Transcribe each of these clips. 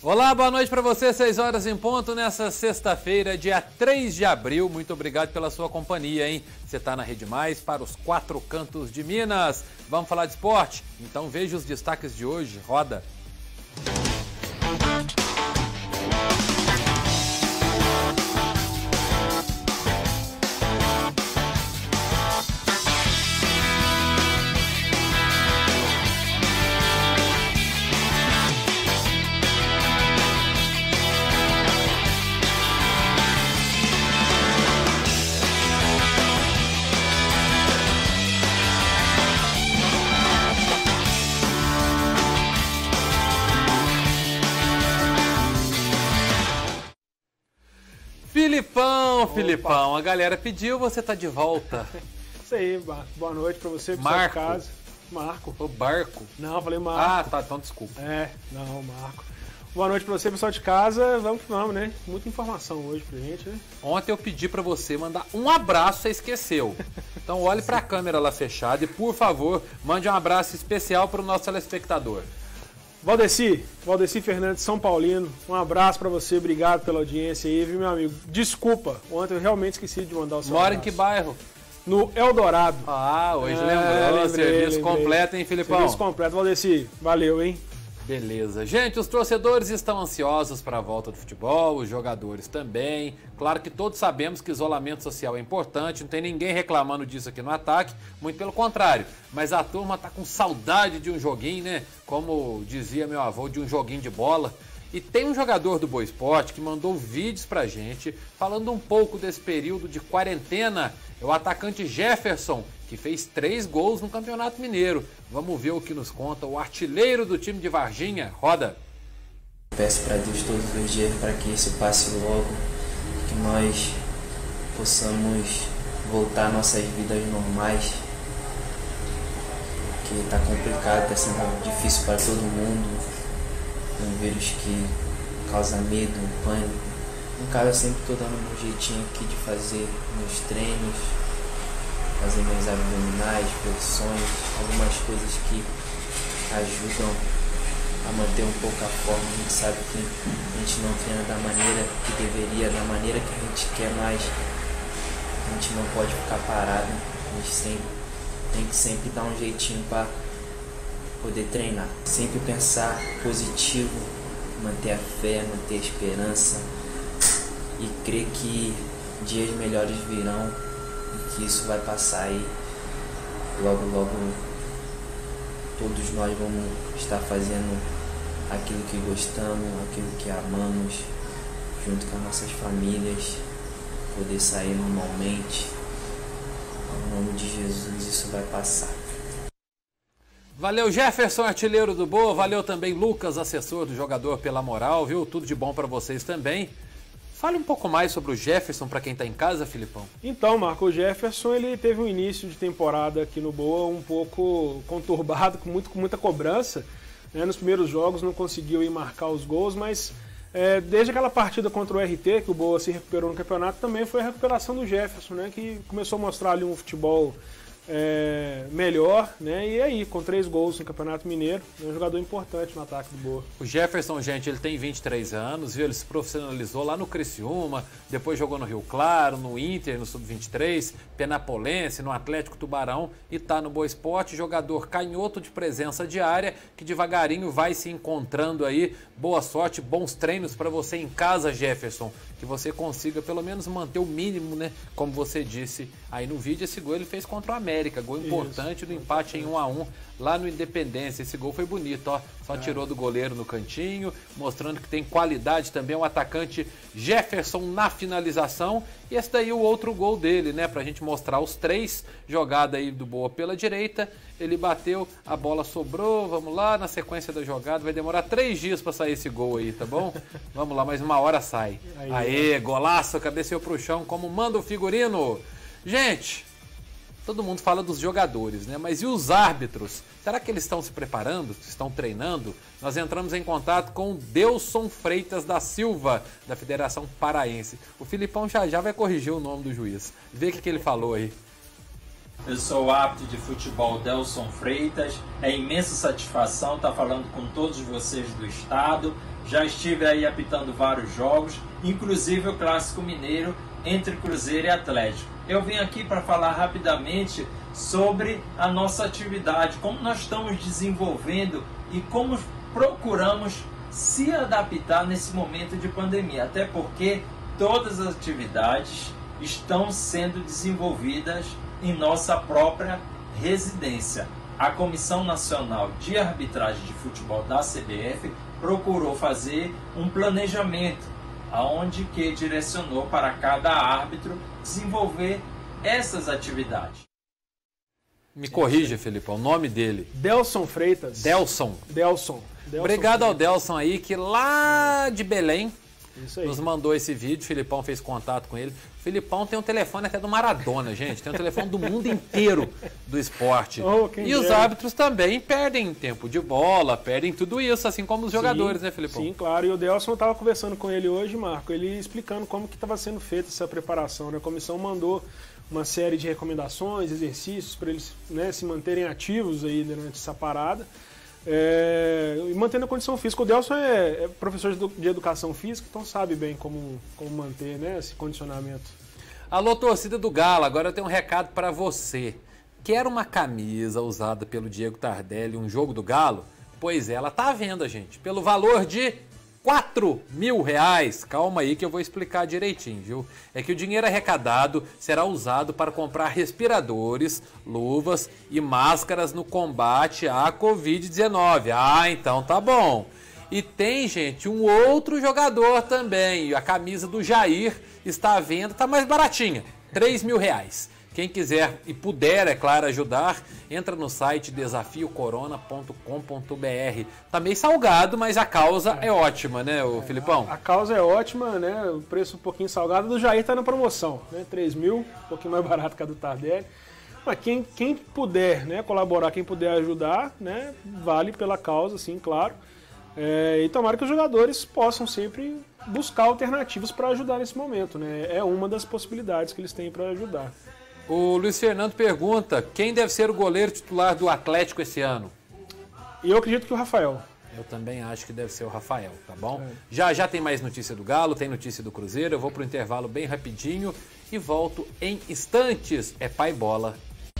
Olá, boa noite para você, 6 horas em ponto, nessa sexta-feira, dia 3 de abril. Muito obrigado pela sua companhia, hein? Você está na Rede Mais para os 4 cantos de Minas. Vamos falar de esporte? Então veja os destaques de hoje. Roda! Filipão, a galera pediu, você tá de volta. Isso aí, Marco. Boa noite pra você, pessoal de casa. Marco. O Barco? Não, eu falei Marco. Ah, tá, então desculpa. Não, Marco. Boa noite pra você, pessoal de casa. Vamos que vamos, né? Muita informação hoje pra gente, né? Ontem eu pedi pra você mandar um abraço, você esqueceu. Então olhe pra câmera lá fechada e, por favor, mande um abraço especial pro nosso telespectador. Valdeci Fernandes, São Paulino, um abraço pra você, obrigado pela audiência aí, viu, meu amigo? Desculpa, ontem eu realmente esqueci de mandar o seu Mora abraço. em que bairro? No Eldorado. Ah, hoje lembrou, serviço completo, hein, Filipão? Serviço completo, Valdeci, valeu, hein? Beleza. Gente, os torcedores estão ansiosos para a volta do futebol, os jogadores também. Claro que todos sabemos que isolamento social é importante, não tem ninguém reclamando disso aqui no Ataque, muito pelo contrário. Mas a turma tá com saudade de um joguinho, né? Como dizia meu avô, de um joguinho de bola. E tem um jogador do Boa Esporte que mandou vídeos pra gente falando um pouco desse período de quarentena. É o atacante Jefferson, que fez 3 gols no Campeonato Mineiro. Vamos ver o que nos conta o artilheiro do time de Varginha. Roda! Peço para Deus todos os dias para que isso passe logo, que nós possamos voltar às nossas vidas normais, que está complicado, está sendo difícil para todo mundo. Um vírus que causa medo, pânico. No caso, eu sempre estou dando um jeitinho aqui de fazer meus treinos, fazer meus abdominais, flexões, algumas coisas que ajudam a manter um pouco a forma. A gente sabe que a gente não treina da maneira que deveria, da maneira que a gente quer, mas a gente não pode ficar parado. A gente tem que sempre dar um jeitinho para poder treinar. Sempre pensar positivo, manter a fé, manter a esperança e crer que dias melhores virão e que isso vai passar e logo, logo todos nós vamos estar fazendo aquilo que gostamos, aquilo que amamos, junto com as nossas famílias, poder sair normalmente. Em nome de Jesus, isso vai passar. Valeu, Jefferson, artilheiro do Boa. Valeu também, Lucas, assessor do jogador, pela moral, viu? Tudo de bom para vocês também. Fale um pouco mais sobre o Jefferson para quem está em casa, Filipão. Então, Marco, o Jefferson ele teve um início de temporada aqui no Boa um pouco conturbado, com muita cobrança. Né? Nos primeiros jogos não conseguiu ir marcar os gols, mas desde aquela partida contra o RT, que o Boa se recuperou no campeonato, também foi a recuperação do Jefferson, né? Que começou a mostrar ali um futebol melhor, né? E aí, com 3 gols no Campeonato Mineiro, é um jogador importante no ataque do Boa. O Jefferson, gente, ele tem 23 anos, viu? Ele se profissionalizou lá no Criciúma, depois jogou no Rio Claro, no Inter, no Sub-23, Penapolense, no Atlético Tubarão e tá no Boa Esporte, jogador canhoto de presença diária, que devagarinho vai se encontrando aí. Boa sorte, bons treinos para você em casa, Jefferson, que você consiga pelo menos manter o mínimo, né? Como você disse aí no vídeo, esse gol ele fez contra o América, gol importante do empate em 1-1 lá no Independência. Esse gol foi bonito, ó, só tirou do goleiro no cantinho, mostrando que tem qualidade também o atacante Jefferson na finalização. E esse daí é o outro gol dele, né, pra gente mostrar os 3, jogada aí do Boa pela direita, ele bateu, a bola sobrou, vamos lá, na sequência da jogada, vai demorar 3 dias pra sair esse gol aí, tá bom? Vamos lá, mais 1 hora sai. Aê, golaço, cabeceou pro chão, como manda o figurino. Gente, todo mundo fala dos jogadores, né? Mas e os árbitros? Será que eles estão se preparando? Estão treinando? Nós entramos em contato com o Delson Freitas da Silva, da Federação Paraense. O Filipão já vai corrigir o nome do juiz. Vê o que ele falou aí. Eu sou o árbitro de futebol Delson Freitas. É imensa satisfação estar falando com todos vocês do estado. Já estive aí apitando vários jogos, inclusive o Clássico Mineiro entre Cruzeiro e Atlético. Eu vim aqui para falar rapidamente sobre a nossa atividade, como nós estamos desenvolvendo e como procuramos se adaptar nesse momento de pandemia, até porque todas as atividades estão sendo desenvolvidas em nossa própria residência. A Comissão Nacional de Arbitragem de Futebol da CBF procurou fazer um planejamento, aonde que direcionou para cada árbitro desenvolver essas atividades. Me corrija, Felipão, o nome dele. Delson Freitas. Delson. Obrigado ao Delson aí, que lá de Belém nos mandou esse vídeo. O Filipão fez contato com ele. O Filipão tem um telefone até do Maradona, gente. Tem um telefone do mundo inteiro do esporte. E os árbitros também perdem tempo de bola, perdem tudo isso, assim como os jogadores, né, Filipão? Sim, claro. E o Delson estava conversando com ele hoje, Marco, ele explicando como que estava sendo feita essa preparação, né? A comissão mandou uma série de recomendações, exercícios para eles, né, se manterem ativos aí durante essa parada. E mantendo a condição física. O Delson é professor de educação física, então sabe bem como manter, né, esse condicionamento. Alô, torcida do Galo, agora eu tenho um recado para você. Quer uma camisa usada pelo Diego Tardelli, um jogo do Galo? Pois é, ela está à venda, gente, pelo valor de R$4.000. Calma aí que eu vou explicar direitinho, viu? É que o dinheiro arrecadado será usado para comprar respiradores, luvas e máscaras no combate à Covid-19. Ah, então tá bom. E tem, gente, um outro jogador também. A camisa do Jair está à venda, tá mais baratinha, R$3.000. Quem quiser e puder, é claro, ajudar, entra no site desafiocorona.com.br. Tá meio salgado, mas a causa é ótima, né, Filipão? A causa é ótima, né? O preço um pouquinho salgado do Jair tá na promoção, né? 3.000, um pouquinho mais barato que a do Tardelli. Mas quem puder, né, colaborar, quem puder ajudar, né, vale pela causa, sim, claro. E tomara que os jogadores possam sempre buscar alternativas para ajudar nesse momento, né? É uma das possibilidades que eles têm para ajudar. O Luiz Fernando pergunta, quem deve ser o goleiro titular do Atlético esse ano? E eu acredito que o Rafael. Eu também acho que deve ser o Rafael, tá bom? Já tem mais notícia do Galo, tem notícia do Cruzeiro, eu vou pro intervalo bem rapidinho e volto em instantes. É Pai Bola.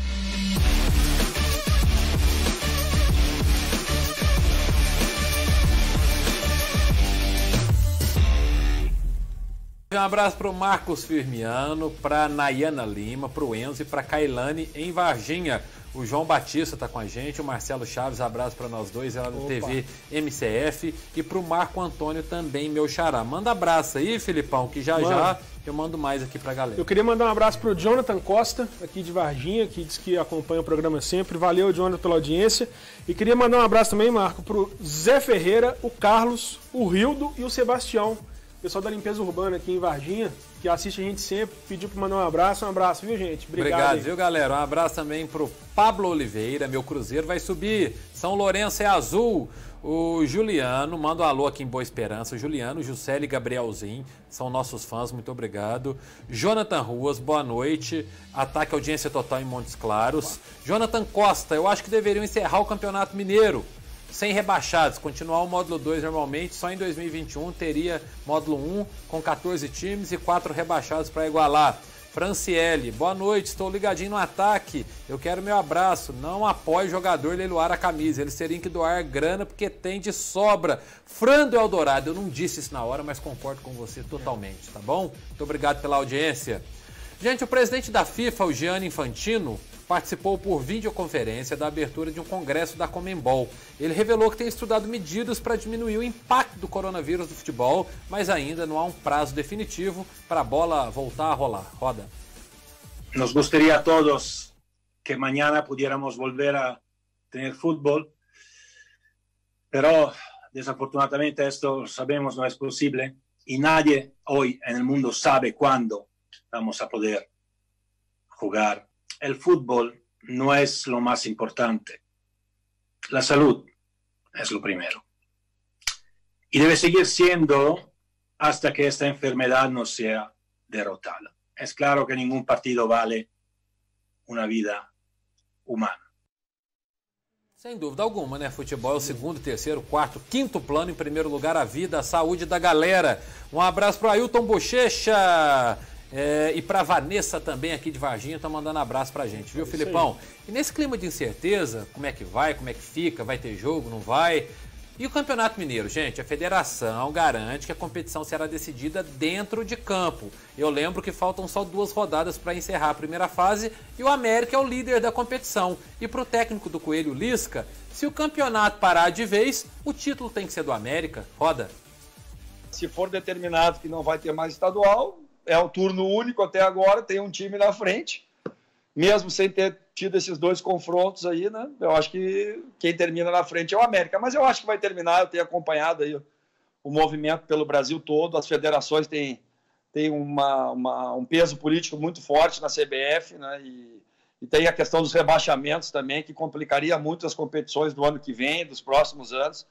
Um abraço para o Marcos Firmiano, para Nayana Lima, para o Enzo e para Kailane em Varginha. O João Batista está com a gente, o Marcelo Chaves, abraço para nós dois, ela do TV MCF. E para o Marco Antônio também, meu xará. Manda abraço aí, Filipão, que já eu mando mais aqui para a galera. Eu queria mandar um abraço para o Jonathan Costa, aqui de Varginha, que diz que acompanha o programa sempre. Valeu, Jonathan, pela audiência. E queria mandar um abraço também, Marco, para o Zé Ferreira, o Carlos, o Rildo e o Sebastião. Pessoal da limpeza urbana aqui em Varginha, que assiste a gente sempre, pediu para mandar um abraço, viu, gente? Obrigado, viu, galera? Um abraço também pro Pablo Oliveira, meu Cruzeiro vai subir. São Lourenço é azul. O Juliano, manda um alô aqui em Boa Esperança. O Juliano, Juscelio e Gabrielzinho, são nossos fãs, muito obrigado. Jonathan Ruas, boa noite. Ataque Audiência Total em Montes Claros. Jonathan Costa, eu acho que deveriam encerrar o Campeonato Mineiro sem rebaixados, continuar o módulo 2 normalmente, só em 2021 teria módulo 1 com 14 times e 4 rebaixados para igualar. Franciele, boa noite, estou ligadinho no ataque, eu quero meu abraço, não apoie o jogador leiloar a camisa, eles teriam que doar grana porque tem de sobra. Frando Eldorado, eu não disse isso na hora, mas concordo com você totalmente, tá bom? Muito obrigado pela audiência. Gente, o presidente da FIFA, o Gianni Infantino, participou por videoconferência da abertura de um congresso da Conmebol. Ele revelou que tem estudado medidas para diminuir o impacto do coronavírus no futebol, mas ainda não há um prazo definitivo para a bola voltar a rolar. Roda. Nos gustaría a todos que mañana pudiéramos volver a tener fútbol, pero desafortunadamente esto sabemos no es posible y nadie hoy en el mundo sabe cuándo vamos a poder jugar. El fútbol no es lo más importante. La salud es lo primero. Y debe seguir siendo hasta que esta enfermedad no sea derrotada. Es claro que ningún partido vale una vida humana. Sem dúvida alguma, né? Futebol é o segundo, terceiro, quarto, quinto plano. Em primeiro lugar, a vida, a saúde da galera. Um abraço para Ailton Bochecha e para Vanessa também aqui de Varginha. Tá mandando abraço pra gente, viu, Filipão? E nesse clima de incerteza, como é que vai, como é que fica, vai ter jogo, não vai? E o Campeonato Mineiro, gente, a federação garante que a competição será decidida dentro de campo. Eu lembro que faltam só 2 rodadas para encerrar a primeira fase e o América é o líder da competição. E para o técnico do Coelho Lisca, se o campeonato parar de vez, o título tem que ser do América. Roda. Se for determinado que não vai ter mais estadual, é o turno único até agora, tem um time na frente. Mesmo sem ter tido esses 2 confrontos aí, né? Eu acho que quem termina na frente é o América. Mas eu acho que vai terminar, eu tenho acompanhado aí o movimento pelo Brasil todo, as federações têm um peso político muito forte na CBF, né? E tem a questão dos rebaixamentos também, que complicaria muito as competições do ano que vem, dos próximos anos.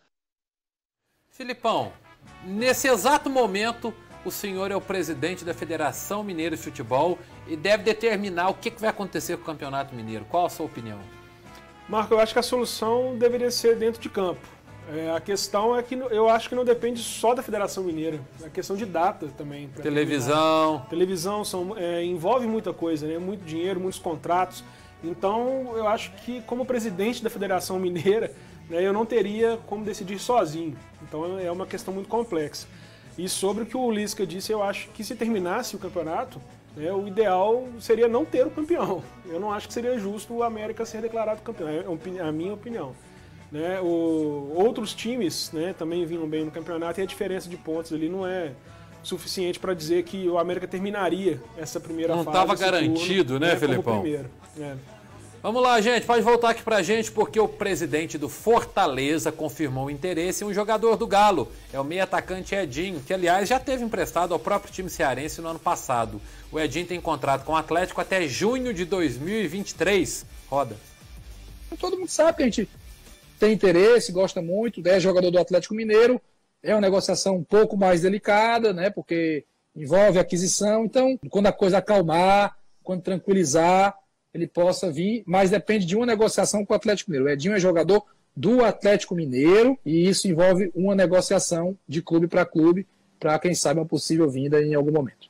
Filipão, nesse exato momento, o senhor é o presidente da Federação Mineira de Futebol e deve determinar o que vai acontecer com o Campeonato Mineiro. Qual a sua opinião? Marco, eu acho que a solução deveria ser dentro de campo. A questão é que eu acho que não depende só da Federação Mineira. É questão de data também. Televisão. Televisão envolve muita coisa, né? Muito dinheiro, muitos contratos. Então, eu acho que como presidente da Federação Mineira, né, eu não teria como decidir sozinho. Então, é uma questão muito complexa. E sobre o que o Lisca disse, eu acho que se terminasse o campeonato, né, o ideal seria não ter o campeão. Eu não acho que seria justo o América ser declarado campeão, é a minha opinião. Né, outros times, né, também vinham bem no campeonato e a diferença de pontos ali não é suficiente para dizer que o América terminaria essa primeira fase. Não estava garantido, turno, né, Felipão? Vamos lá, gente, pode voltar aqui pra gente, porque o presidente do Fortaleza confirmou o interesse em um jogador do Galo. É o meio atacante Edinho, que aliás já teve emprestado ao próprio time cearense no ano passado. O Edinho tem contrato com o Atlético até junho de 2023. Roda. Todo mundo sabe que a gente tem interesse, gosta muito, é jogador do Atlético Mineiro. É uma negociação um pouco mais delicada, né, porque envolve aquisição. Então, quando a coisa acalmar, quando tranquilizar, ele possa vir, mas depende de uma negociação com o Atlético Mineiro. O Edinho é jogador do Atlético Mineiro e isso envolve uma negociação de clube para quem sabe uma possível vinda em algum momento.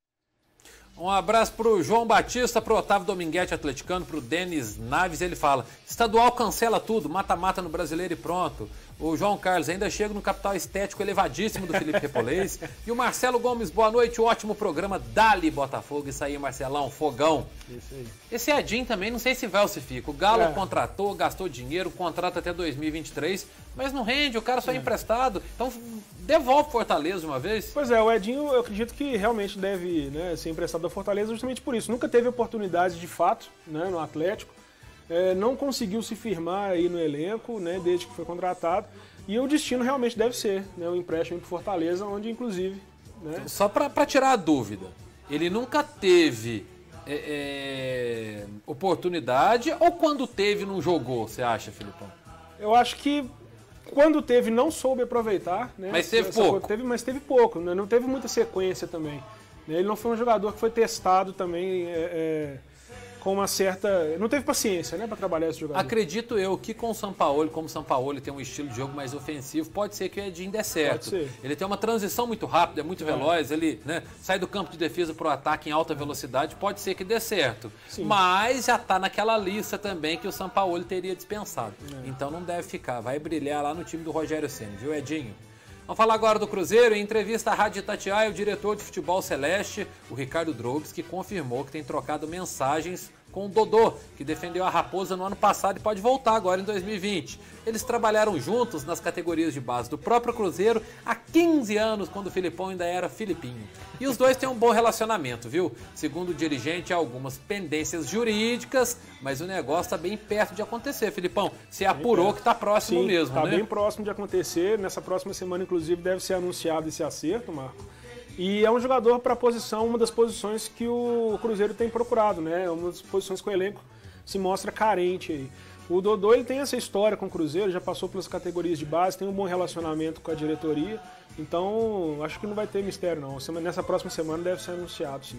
Um abraço para o João Batista, para o Otávio Dominguete, atleticano, para o Denis Naves. Ele fala, estadual cancela tudo, mata-mata no Brasileiro e pronto. O João Carlos ainda chega no capital estético elevadíssimo do Felipe Repolês. E o Marcelo Gomes, boa noite, ótimo programa, Dali Botafogo. Isso aí, Marcelão, fogão. Isso aí. Esse Edinho também, não sei se vai ou se fica. O Galo contratou, gastou dinheiro, contrata até 2023, mas não rende, o cara só é emprestado. Então devolve Fortaleza uma vez. Pois é, o Edinho eu acredito que realmente deve, né, ser emprestado ao Fortaleza justamente por isso. Nunca teve oportunidade de fato, né, no Atlético. Não conseguiu se firmar aí no elenco, né, desde que foi contratado. E o destino realmente deve ser, né, o empréstimo para Fortaleza, onde inclusive... Né... Só para tirar a dúvida, ele nunca teve oportunidade ou quando teve não jogou, você acha, Filipão? Eu acho que quando teve não soube aproveitar. Né, mas teve pouco. Mas teve pouco, né, não teve muita sequência também. Ele não foi um jogador que foi testado também... com uma certa... Não teve paciência, né, para trabalhar esse jogador. Acredito eu que com o Sampaoli, como o Sampaoli tem um estilo de jogo mais ofensivo, pode ser que o Edinho dê certo. Ele tem uma transição muito rápida, é muito veloz, ele, né, sai do campo de defesa para o ataque em alta velocidade, pode ser que dê certo. Sim. Mas já está naquela lista também que o Sampaoli teria dispensado. Então não deve ficar, vai brilhar lá no time do Rogério Ceni, viu, Edinho? Vamos falar agora do Cruzeiro. Em entrevista à Rádio Itatiaia, o diretor de futebol celeste, o Ricardo Drogues, que confirmou que tem trocado mensagens com o Dodô, que defendeu a Raposa no ano passado e pode voltar agora em 2020. Eles trabalharam juntos nas categorias de base do próprio Cruzeiro há 15 anos, quando o Filipão ainda era Filipinho. E os dois têm um bom relacionamento, viu? Segundo o dirigente, há algumas pendências jurídicas, mas o negócio está bem perto de acontecer, Filipão. Você apurou que está próximo mesmo, né? Está bem próximo de acontecer. Nessa próxima semana, inclusive, deve ser anunciado esse acerto, Marco. E é um jogador para a posição, uma das posições que o Cruzeiro tem procurado, né? Uma das posições que o elenco se mostra carente aí. O Dodô, ele tem essa história com o Cruzeiro, já passou pelas categorias de base, tem um bom relacionamento com a diretoria, então acho que não vai ter mistério não. Nessa próxima semana deve ser anunciado, sim.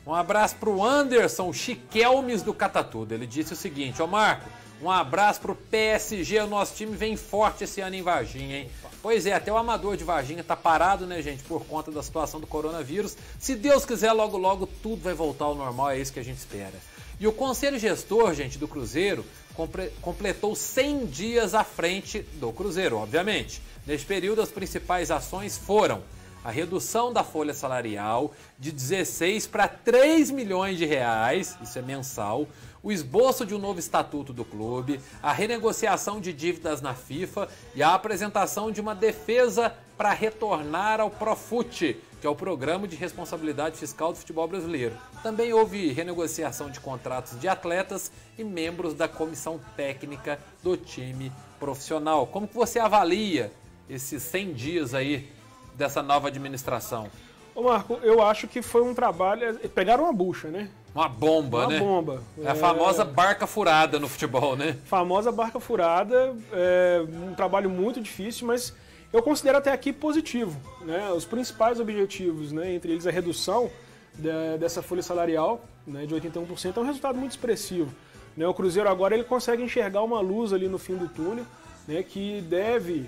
Um abraço pro Anderson, o Chiquelmes do Catatudo. Ele disse o seguinte: ô Marco, um abraço pro PSG, o nosso time vem forte esse ano em Varginha, hein? Pois é, até o amador de Varginha tá parado, né, gente, por conta da situação do coronavírus. Se Deus quiser, logo, logo, tudo vai voltar ao normal, é isso que a gente espera. E o Conselho Gestor, gente, do Cruzeiro, completou 100 dias à frente do Cruzeiro, obviamente. Neste período, as principais ações foram a redução da folha salarial de 16 para 3 milhões de reais, isso é mensal, o esboço de um novo estatuto do clube, a renegociação de dívidas na FIFA e a apresentação de uma defesa para retornar ao Profut, que é o Programa de Responsabilidade Fiscal do Futebol Brasileiro. Também houve renegociação de contratos de atletas e membros da comissão técnica do time profissional. Como que você avalia esses 100 dias aí dessa nova administração? Ô Marco, eu acho que foi um trabalho... Pegaram uma bucha, né? Uma bomba, né? Uma bomba. É a famosa barca furada no futebol, né? Famosa barca furada, um trabalho muito difícil, mas eu considero até aqui positivo, né? Os principais objetivos, né, entre eles a redução dessa folha salarial, né, de 81%, é um resultado muito expressivo, né? O Cruzeiro agora ele consegue enxergar uma luz ali no fim do túnel, né, que deve...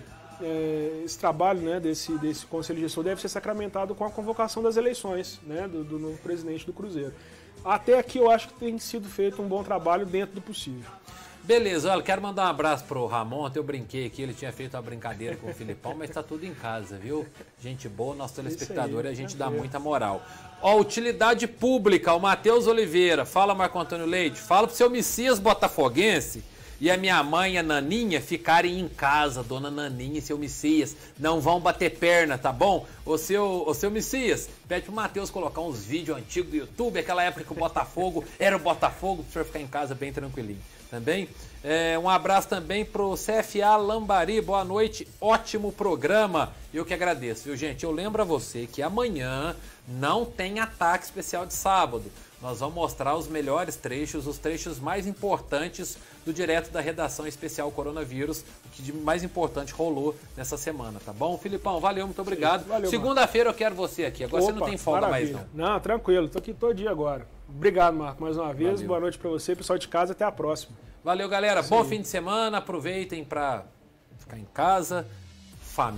esse trabalho, né, desse Conselho Gestor deve ser sacramentado com a convocação das eleições, né, do novo presidente do Cruzeiro. Até aqui eu acho que tem sido feito um bom trabalho dentro do possível. Beleza, olha, quero mandar um abraço pro Ramon. Eu brinquei aqui, ele tinha feito uma brincadeira com o Filipão, mas tá tudo em casa, viu? Gente boa, nosso telespectador, a gente dá muita moral. Ó, utilidade pública, o Matheus Oliveira. Fala, Marco Antônio Leite. Fala pro seu Messias botafoguense e a minha mãe, a Naninha, ficarem em casa, dona Naninha e seu Messias. Não vão bater perna, tá bom? O seu Messias, pede pro Matheus colocar uns vídeos antigos do YouTube, aquela época que o Botafogo era o Botafogo, pro senhor ficar em casa bem tranquilinho. Também, um abraço também pro CFA Lambari, boa noite, ótimo programa. Eu que agradeço, viu, gente? Eu lembro a você que amanhã não tem ataque especial de sábado. Nós vamos mostrar os melhores trechos, os trechos mais importantes do direto da redação especial Coronavírus, o que de mais importante rolou nessa semana, tá bom? Filipão, valeu, muito obrigado. Segunda-feira eu quero você aqui, agora você não tem folga mais não. Não, tranquilo, tô aqui todo dia agora. Obrigado, Marco, mais uma vez, valeu. Boa noite pra você, pessoal de casa, até a próxima. Valeu, galera, bom fim de semana, aproveitem pra ficar em casa,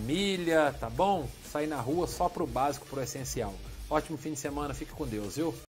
família, tá bom? Sair na rua só pro básico, pro essencial. Ótimo fim de semana, fique com Deus, viu?